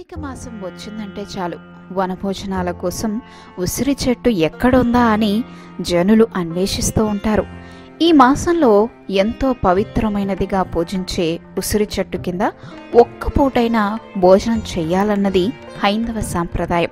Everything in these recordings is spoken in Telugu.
కార్తీక మాసం వచ్చిందంటే చాలు వనభోజనాల కోసం ఉసిరి చెట్టు ఎక్కడుందా అని జనులు అన్వేషిస్తూ ఉంటారు. ఈ మాసంలో ఎంతో పవిత్రమైనదిగా పూజించే ఉసిరి చెట్టు కింద ఒక్క పూటైనా భోజనం చెయ్యాలన్నది హైందవ సాంప్రదాయం.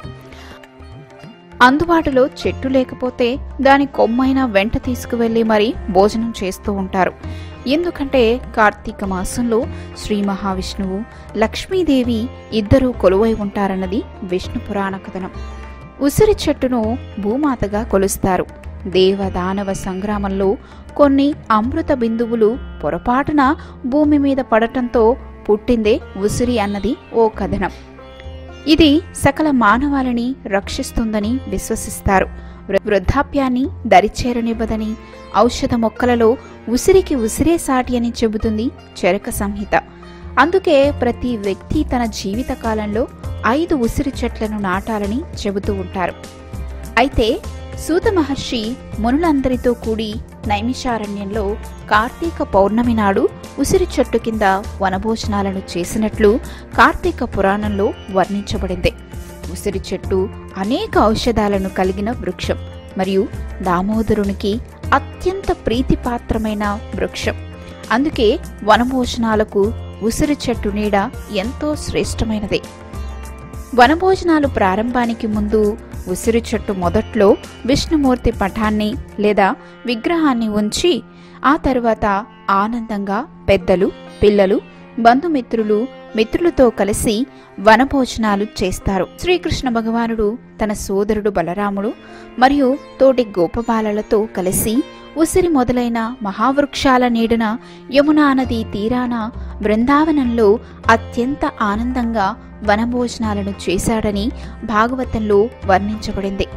అందుబాటులో చెట్టు లేకపోతే దాని కొమ్మైనా వెంట తీసుకువెళ్లి మరీ భోజనం చేస్తూ ఉంటారు. ఎందుకంటే కార్తీక మాసంలో శ్రీ మహావిష్ణువు, లక్ష్మీదేవి ఇద్దరూ కొలువై ఉంటారన్నది విష్ణు పురాణ కథనం. ఉసిరి చెట్టును భూమాతగా కొలుస్తారు. దేవదానవ సంగ్రామంలో కొన్ని అమృత బిందువులు పొరపాటున భూమి మీద పడటంతో పుట్టిందే ఉసిరి అన్నది ఓ కథనం. ఇది సకల మానవాళిని రక్షిస్తుందని విశ్వసిస్తారు. వృద్ధాప్యాన్ని దరిచేరనివ్వదని, ఔషధ మొక్కలలో ఉసిరికి ఉసిరే సాటి అని చెబుతుంది చరక సంహిత. అందుకే ప్రతి వ్యక్తి తన జీవిత కాలంలో 5 ఉసిరి చెట్లను నాటాలని చెబుతూ ఉంటారు. అయితే సూత మహర్షి మునులందరితో కూడి నైమిషారణ్యంలో కార్తీక పౌర్ణమి నాడు ఉసిరి చెట్టు కింద వనభోజనాలను చేసినట్లు కార్తీక పురాణంలో వర్ణించబడింది. ఉసిరి చెట్టు అనేక ఔషధాలను కలిగిన వృక్షం మరియు దామోదరునికి అత్యంత ప్రీతిపాత్రమైన వృక్షం. అందుకే వనభోజనాలకు ఉసిరి చెట్టు నీడ ఎంతో శ్రేష్టమైనది. వనభోజనాలు ప్రారంభానికి ముందు ఉసిరి చెట్టు మొదట్లో విష్ణుమూర్తి పటాన్ని లేదా విగ్రహాన్ని ఉంచి ఆ తరువాత ఆనందంగా పెద్దలు, పిల్లలు, బంధుమిత్రులు, మిత్రులతో కలిసి వనభోజనాలు చేస్తారు. శ్రీకృష్ణ భగవానుడు తన సోదరుడు బలరాముడు మరియు తోటి గోపబాలలతో కలిసి ఉసిరి మొదలైన మహావృక్షాల నీడన యమునా నదీ తీరాన బృందావనంలో అత్యంత ఆనందంగా వనభోజనాలను చేశాడని భాగవతంలో వర్ణించబడింది.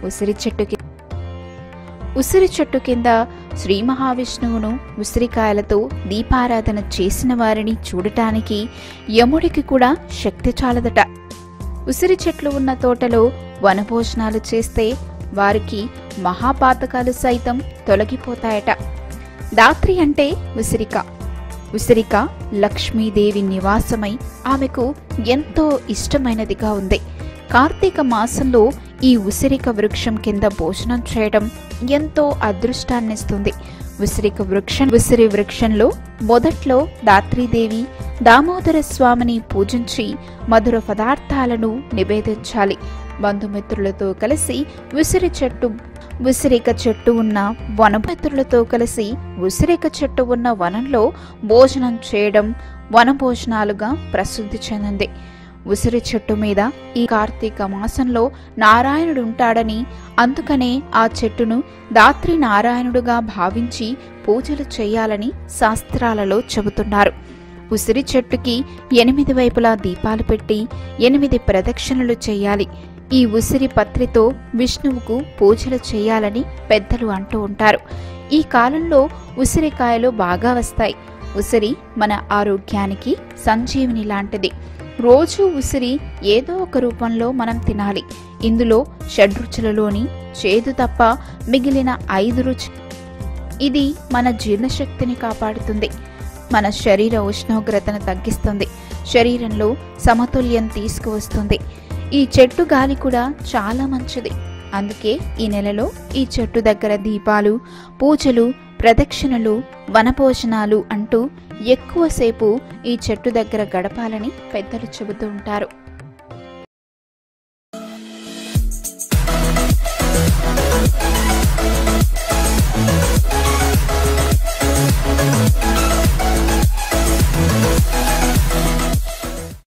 ఉసిరి చెట్టు కింద శ్రీ మహావిష్ణువును ఉసిరికాయలతో దీపారాధన చేసిన వారిని చూడటానికి యముడికి కూడా శక్తి చాలదట. ఉసిరి చెట్లు ఉన్న తోటలో వనభోజనాలు చేస్తే వారికి మహాపాతకాలు సైతం తొలగిపోతాయట. దాత్రి అంటే ఉసిరిక. ఉసిరిక లక్ష్మీదేవి నివాసమై ఆమెకు ఎంతో ఇష్టమైనదిగా ఉంది. కార్తీక మాసంలో ఈ ఉసిరిక వృక్షం కింద భోజనం చేయడం ఎంతో అదృష్టాన్నిస్తుంది. ఉసిరి వృక్షంలో మొదట్లో దాత్రీదేవి, దామోదర స్వామిని పూజించి మధుర పదార్థాలను నివేదించాలి. బంధుమిత్రులతో కలిసి ఉసిరిక చెట్టు ఉన్న వనంలో భోజనం చేయడం వనభోజనాలుగా ప్రసిద్ధి చెందింది. ఉసిరి చెట్టు మీద ఈ కార్తీక మాసంలో నారాయణుడు ఉంటాడని, అందుకనే ఆ చెట్టును దాత్రి నారాయణుడుగా భావించి పూజలు చేయాలని శాస్త్రాలలో చెబుతున్నారు. ఉసిరి చెట్టుకి 8 వైపులా దీపాలు పెట్టి 8 ప్రదక్షిణలు చేయాలి. ఈ ఉసిరి పత్రితో విష్ణువుకు పూజలు చేయాలని పెద్దలు అంటూ ఉంటారు. ఈ కాలంలో ఉసిరికాయలు బాగా వస్తాయి. ఉసిరి మన ఆరోగ్యానికి సంజీవిని లాంటిది. రోజు ఉసిరి ఏదో ఒక రూపంలో మనం తినాలి. ఇందులో షడ్రుచులలోని చేదు తప్ప మిగిలిన 5 రుచి. ఇది మన జీర్ణశక్తిని కాపాడుతుంది. మన శరీర ఉష్ణోగ్రతను తగ్గిస్తుంది. శరీరంలో సమతుల్యం తీసుకువస్తుంది. ఈ చెట్టు గాలి కూడా చాలా మంచిది. అందుకే ఈ నెలలో ఈ చెట్టు దగ్గర దీపాలు, పూజలు, ప్రదక్షిణలు, వనభోజనాలు అంటూ ఎక్కువసేపు ఈ చెట్టు దగ్గర గడపాలని పెద్దలు చెబుతూ ఉంటారు.